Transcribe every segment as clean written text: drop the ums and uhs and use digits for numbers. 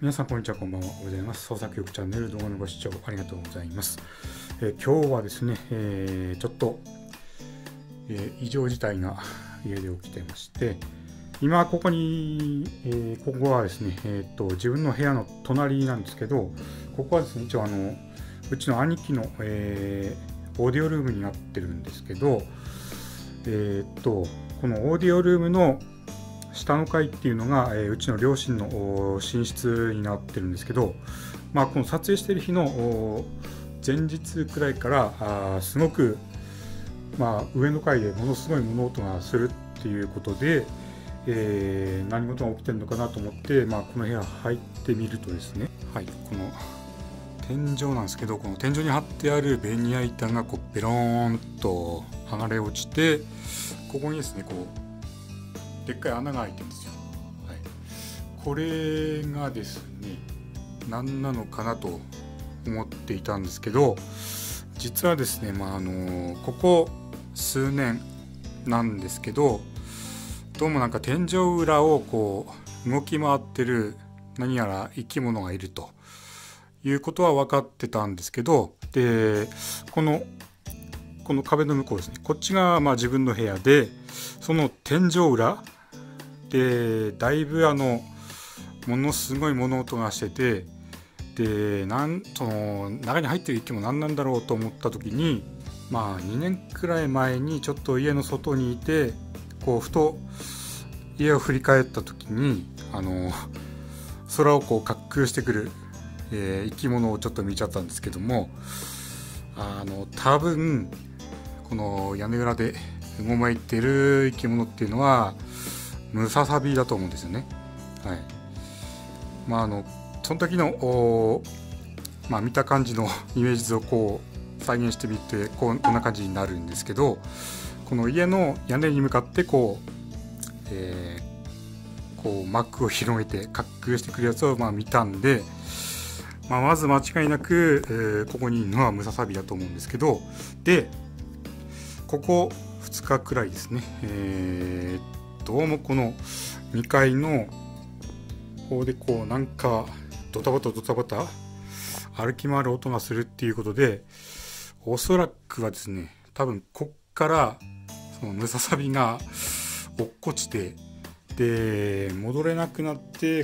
皆さんこんにちは、こんばんは。おはようございます。創作意欲チャンネル動画のご視聴ありがとうございます。今日はですね、ちょっと、異常事態が家で起きてまして、今ここに、ここはですね、自分の部屋の隣なんですけど、ここはですね、一応うちの兄貴の、オーディオルームになってるんですけど、このオーディオルームの下の階っていうのが、うちの両親の寝室になってるんですけど、この撮影している日の前日くらいからすごく、上の階でものすごい物音がするっていうことで、何事が起きてるのかなと思って、この部屋入ってみるとですね、この天井なんですけど、この天井に貼ってあるベニヤ板がベローンと剥がれ落ちて、ここにですねでっかい穴が開いてるんですよ。これがですね、何なのかなと思っていたんですけど、実はですね、ここ数年なんですけど、どうも天井裏を動き回ってる何やら生き物がいるということは分かってたんですけど、でこの壁の向こうですね、こっちが自分の部屋で、その天井裏でだいぶものすごい物音がしてて、でその中に入ってる生き物何なんだろうと思った時に、2年くらい前にちょっと家の外にいて、ふと家を振り返った時に空を滑空してくる、生き物をちょっと見ちゃったんですけども、多分この屋根裏でうごめいてる生き物っていうのはムササビだと思うんですよね。その時の見た感じのイメージ図を再現してみて、こんな感じになるんですけど、この家の屋根に向かって幕を広げて滑空してくるやつを見たんで、まず間違いなく、ここにいるのはムササビだと思うんですけど、でここ2日くらいですね、どうもこの2階の方でドタバタドタバタ歩き回る音がするっていうことで、おそらくはですね、多分こっからそのムササビが落っこちて、で戻れなくなって、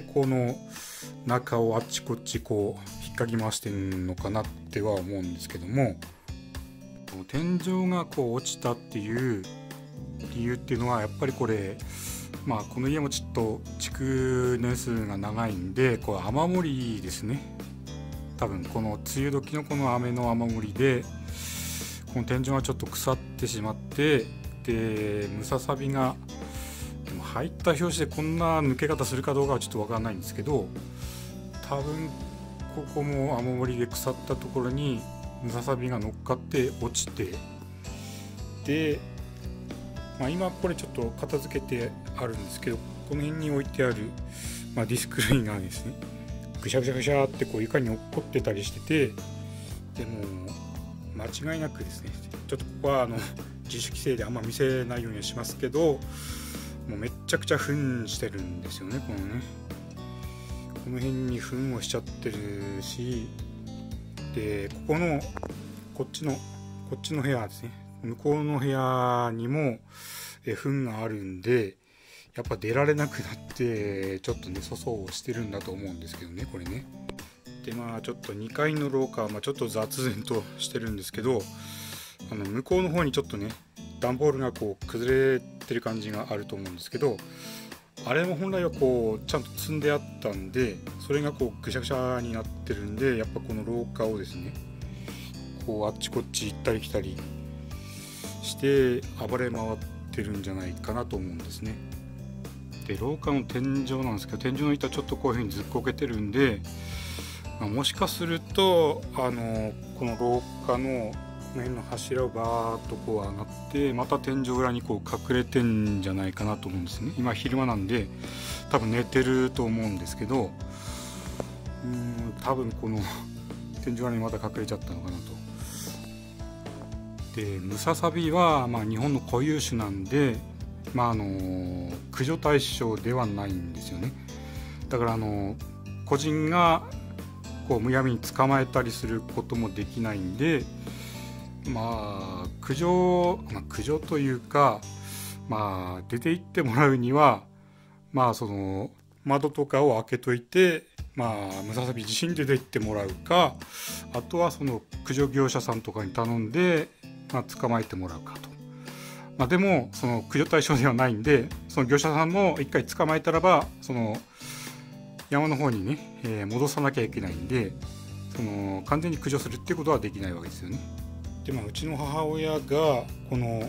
この中をあっちこっち引っかき回してるのかなっては思うんですけども、天井が落ちたっていう理由っていうのは、やっぱりこれこの家もちょっと築年数が長いんで、雨漏りですね。多分この梅雨時のこの雨の雨漏りで、この天井がちょっと腐ってしまって、でムササビが入った拍子でこんな抜け方するかどうかはちょっと分からないんですけど、多分ここも雨漏りで腐ったところにムササビが乗っかって落ちて、で今これちょっと片付けてあるんですけど、この辺に置いてある、ディスク類がですね、ぐしゃぐしゃぐしゃって床に落っこってたりしてて、でも間違いなくですね、ちょっとここは自主規制であんま見せないようにはしますけど、もうめっちゃくちゃ糞してるんですよね。この辺に糞をしちゃってるし、でこっちの部屋ですね、向こうの部屋にも糞があるんで、やっぱ出られなくなってちょっと粗相をしてるんだと思うんですけどね、これね。でちょっと2階の廊下はちょっと雑然としてるんですけど、向こうの方にちょっとね段ボールが崩れてる感じがあると思うんですけど、あれも本来はちゃんと積んであったんで、それがぐしゃぐしゃになってるんで、やっぱこの廊下をですねあっちこっち行ったり来たりして暴れ回ってるんじゃないかなと思うんですね。で廊下の天井なんですけど、天井の板ちょっとこういう風にずっこけてるんで、もしかするとこの廊下のこの辺の柱をバーッと上がって、また天井裏に隠れてんじゃないかなと思うんですね。今昼間なんで多分寝てると思うんですけど、多分この天井裏にまた隠れちゃったのかなと。でムササビは日本の固有種なんで、駆除対象ではないんですよね。だから個人がこうむやみに捕まえたりすることもできないんで、駆除というか、出て行ってもらうには、その窓とかを開けといて、ムササビ自身で出て行ってもらうか、あとはその駆除業者さんとかに頼んで、捕まえてもらうかと。でもその駆除対象ではないんで、その業者さんも一回捕まえたらばその山の方にね、戻さなきゃいけないんで、その完全に駆除するっていうことはできないわけですよね。でうちの母親がこの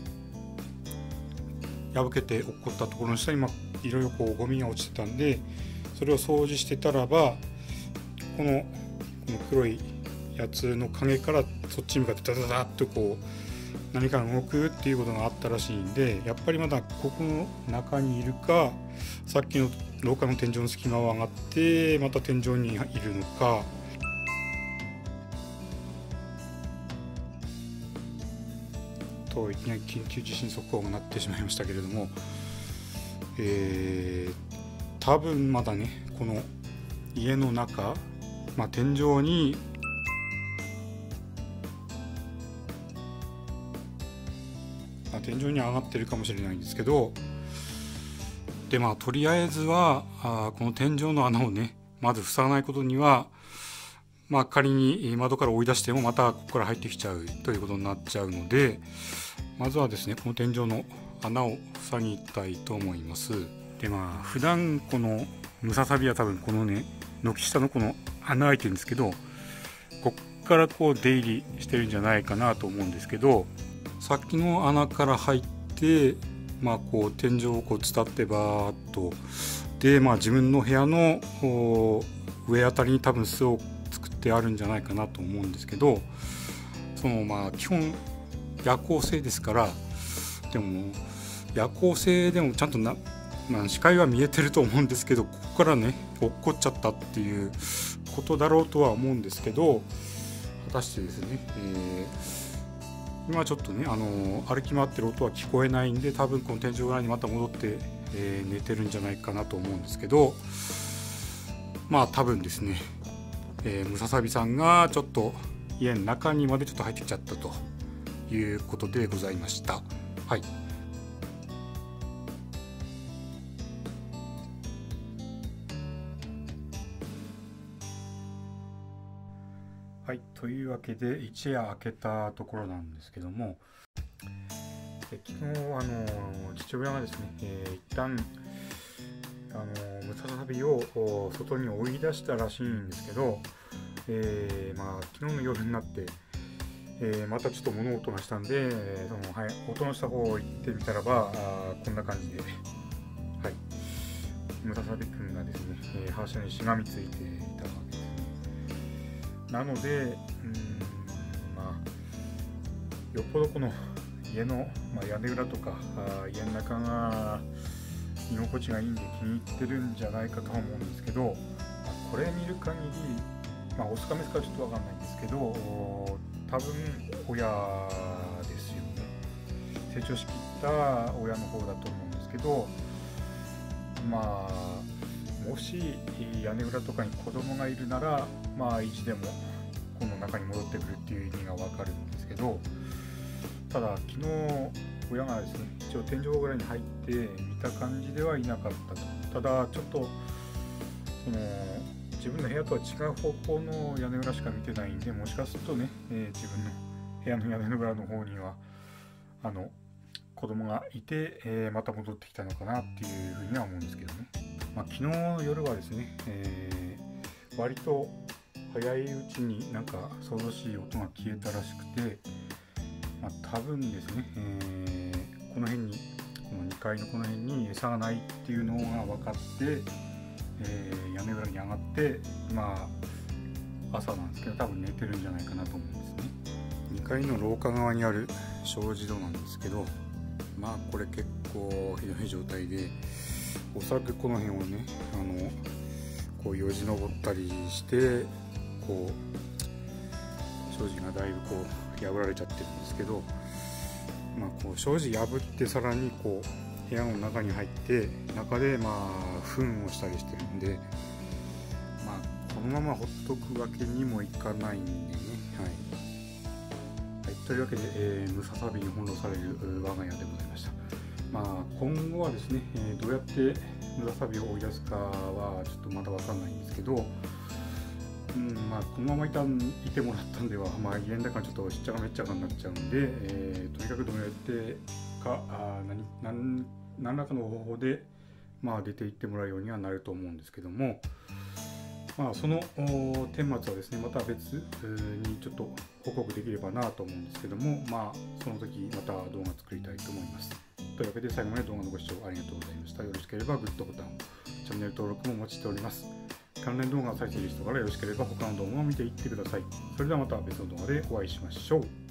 破けて落っこったところの下にいろいろこうゴミが落ちてたんで、それを掃除してたらば、この黒いやつの影からそっちに向かってダダダッとこう何かが動くっていうことがあったらしいんで、やっぱりまだここの中にいるか、さっきの廊下の天井の隙間を上がってまた天井にいるのか。といきなり緊急地震速報が鳴ってしまいましたけれども、多分まだね、この家の中、天井に上がってるかもしれないんですけど、でとりあえずはこの天井の穴をね、まず塞がないことには、仮に窓から追い出してもまたここから入ってきちゃうということになっちゃうので、まずはですね、この天井の穴を塞ぎたいと思います。で普段このムササビは多分このね、軒下のこの穴開いてるんですけど、こっからこう出入りしてるんじゃないかなと思うんですけど、さっきの穴から入って、こう天井をこう伝ってバーッとで、自分の部屋の上あたりに多分巣を作ってあるんじゃないかなと思うんですけど、その基本夜行性ですから、でも夜行性でもちゃんと視界は見えてると思うんですけど、ここからね落っこっちゃったっていうことだろうとは思うんですけど、果たしてですね、今ちょっとね歩き回ってる音は聞こえないんで、多分この天井側にまた戻って、寝てるんじゃないかなと思うんですけど、多分ですね、ムササビさんがちょっと家の中にまでちょっと入ってきちゃったということでございました。はい。はい、というわけで一夜明けたところなんですけども、昨日父親がですね、一旦ムササビを外に追い出したらしいんですけど、昨日の夜になって、またちょっと物音がしたんで、音のした方行ってみたらばこんな感じで、ムササビくんがですね、柱にしがみついていたわけですね。なのでよっぽどこの家の、屋根裏とか家の中が居心地がいいんで気に入ってるんじゃないかとは思うんですけど、これ見る限り、オスかメスかちょっと分かんないんですけど、多分親ですよね。成長しきった親の方だと思うんですけど、もし屋根裏とかに子供がいるなら、いつでもこの中に戻ってくるっていう意味が分かるんですけど、ただ昨日親がですね、一応天井ぐらいに入って見た感じではいなかったと。ただちょっと自分の部屋とは違う方向の屋根裏しか見てないんで、もしかするとね、自分の部屋の屋根裏の方には子供がいて、また戻ってきたのかなっていうふうには思うんですけどね。昨日の夜はですね、割と早いうちになんか騒々しい音が消えたらしくて、多分ですね、この辺に、この2階のこの辺に餌がないっていうのが分かって、屋根裏に上がって朝なんですけど、多分寝てるんじゃないかなと思うんですね。2階の廊下側にある障子戸なんですけど、これ結構ひどい状態で、おそらくこの辺をねこうよじ登ったりして、こう障子がだいぶこう破られちゃってるんですけど、こう障子破ってさらにこう部屋の中に入って中で糞をしたりしてるんで、 のままほっとくわけにもいかないんでね。はい。というわけで、ムササビに翻弄される我が家でございました。今後はですね、どうやってムササビを追い出すかはちょっとまだわかんないんですけど、このままいてもらったんでは、家の中ちょっとしっちゃかめっちゃかになっちゃうんで、とにかくどうやってか何らかの方法で、出ていってもらうようにはなると思うんですけども、その顛末はですね、また別にちょっと報告できればなと思うんですけども、その時また動画作りたいと思います。というわけで最後まで動画のご視聴ありがとうございました。よろしければグッドボタンを、チャンネル登録もお待ちしております。関連動画を再生リストからよろしければ他の動画を見ていってください。それではまた別の動画でお会いしましょう。